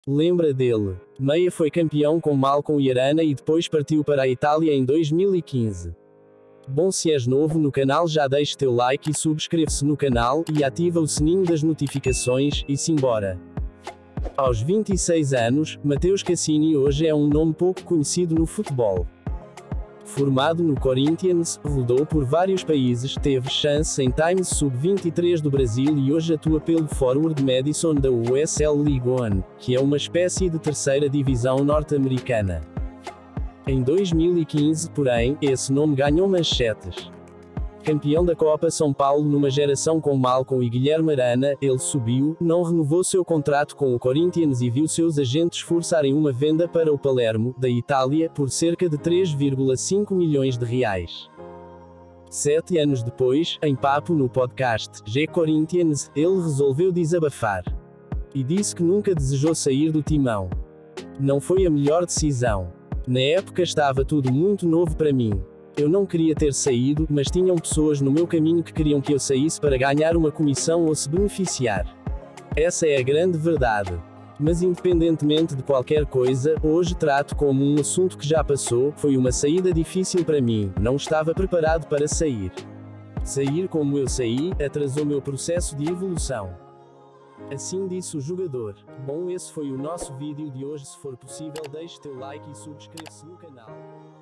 Lembra dele? Meia foi campeão com Malcom e Arana e depois partiu para a Itália em 2015. Bom, se és novo no canal já deixe teu like e subscreve-se no canal, e ativa o sininho das notificações, e simbora! Aos 26 anos, Mateus Cassini hoje é um nome pouco conhecido no futebol. Formado no Corinthians, rodou por vários países, teve chance em Times Sub-23 do Brasil e hoje atua pelo Forward Madison da USL League One, que é uma espécie de terceira divisão norte-americana. Em 2015, porém, esse nome ganhou manchetes. Campeão da Copa São Paulo numa geração com Malcom e Guilherme Arana, ele subiu, não renovou seu contrato com o Corinthians e viu seus agentes forçarem uma venda para o Palermo, da Itália, por cerca de 3,5 milhões de reais. 7 anos depois, em papo no podcast G Corinthians, ele resolveu desabafar. E disse que nunca desejou sair do timão. Não foi a melhor decisão. Na época estava tudo muito novo para mim. Eu não queria ter saído, mas tinham pessoas no meu caminho que queriam que eu saísse para ganhar uma comissão ou se beneficiar. Essa é a grande verdade. Mas independentemente de qualquer coisa, hoje trato como um assunto que já passou, foi uma saída difícil para mim, não estava preparado para sair. Sair como eu saí, atrasou meu processo de evolução. Assim disse o jogador. Bom, esse foi o nosso vídeo de hoje. Se for possível deixe teu like e subscreve-se no canal.